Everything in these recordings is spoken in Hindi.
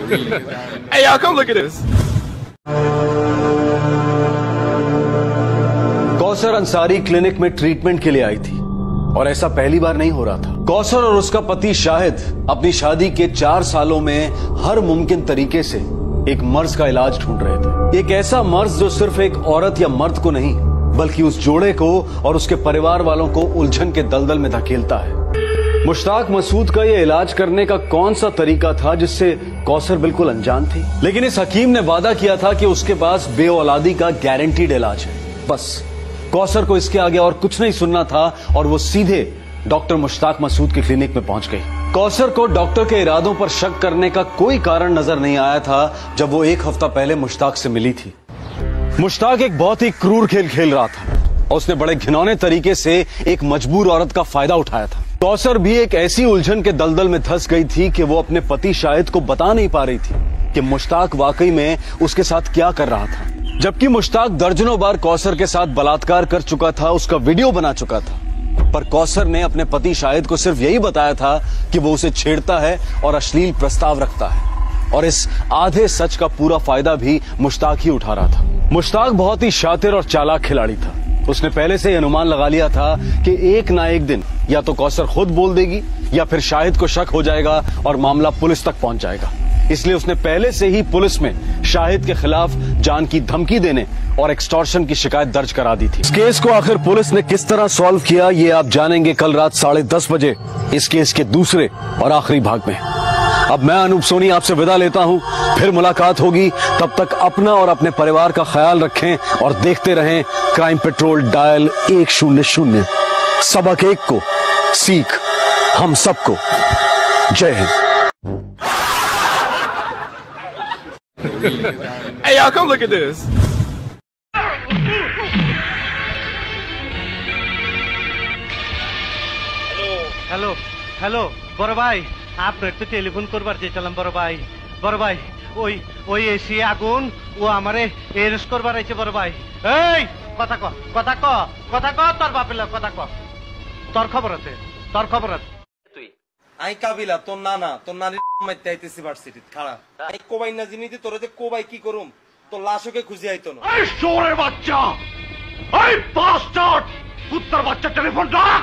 Hey, y'all, come look at this. Kausar Ansari clinic में ट्रीटमेंट के लिए आई थी और ऐसा पहली बार नहीं हो रहा था। कौसर और उसका पति शाहिद अपनी शादी के 4 सालों में हर मुमकिन तरीके से एक मर्ज का इलाज ढूंढ रहे थे। एक ऐसा मर्ज जो सिर्फ एक औरत या मर्द को नहीं बल्कि उस जोड़े को और उसके परिवार वालों को उलझन के दलदल में धकेलता है। मुश्ताक मसूद का यह इलाज करने का कौन सा तरीका था जिससे कौसर बिल्कुल अनजान थी, लेकिन इस हकीम ने वादा किया था कि उसके पास बेऔलादी का गारंटीड इलाज है। बस कौसर को इसके आगे और कुछ नहीं सुनना था और वो सीधे डॉक्टर मुश्ताक मसूद के क्लिनिक में पहुंच गई। कौसर को डॉक्टर के इरादों पर शक करने का कोई कारण नजर नहीं आया था जब वो 1 हफ्ता पहले मुश्ताक से मिली थी। मुश्ताक एक बहुत ही क्रूर खेल खेल रहा था और उसने बड़े घिनौने तरीके से एक मजबूर औरत का फायदा उठाया था। कौसर भी एक ऐसी उलझन के दलदल में धंस गई थी कि वो अपने पति शाहिद को बता नहीं पा रही थी कि मुश्ताक वाकई में उसके साथ क्या कर रहा था। जबकि मुश्ताक दर्जनों बार कौसर के साथ बलात्कार कर चुका था, उसका वीडियो बना चुका था, पर कौसर ने अपने पति शाहिद को सिर्फ यही बताया था कि वो उसे छेड़ता है और अश्लील प्रस्ताव रखता है और इस आधे सच का पूरा फायदा भी मुश्ताक ही उठा रहा था। मुश्ताक बहुत ही शातिर और चालाक खिलाड़ी था। उसने पहले से अनुमान लगा लिया था कि एक ना एक दिन या तो कौसर खुद बोल देगी या फिर शाहिद को शक हो जाएगा और मामला पुलिस तक पहुंच जाएगा। इसलिए उसने पहले से ही पुलिस में शाहिद के खिलाफ जान की धमकी देने और एक्सटॉर्शन की शिकायत दर्ज करा दी थी। इस केस को आखिर पुलिस ने किस तरह सॉल्व किया ये आप जानेंगे कल रात 10:30 बजे इस केस के दूसरे और आखिरी भाग में। अब मैं अनूप सोनी आपसे विदा लेता हूं, फिर मुलाकात होगी। तब तक अपना और अपने परिवार का ख्याल रखें और देखते रहें क्राइम पेट्रोल डायल 100। सबक एक को सीख हम सबको। जय हिंद। Hey, y'all, come look at this. Hello hello বড় ভাই, আপনার তো টেলিফোন করবার চেয়েছিলাম বড় ভাই ওই এসি আগুন ও আমারে এরেস্ট করবার আইছে বড় ভাই। এই কথা ক তোর বাপের কথা ক, তোর খবর আছে তুই আই কাবিলা তোর নানা তোর নানির মাইতে আইতেছি ভার্সিটিত খাড়া আই কোবাই না জিনিতে তোরে যে কোবাই কি করুম তোর লাশকে খুঁজে আইতো না। এই শোরের বাচ্চা, এই বাস্টার্ড কুত্তার বাচ্চা, টেলিফোন রাখ।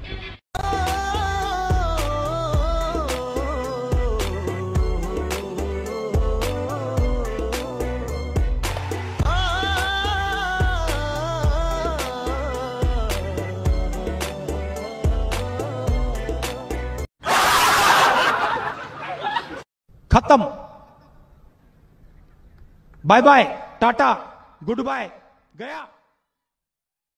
खत्म। Bye bye, tata, good bye, गया।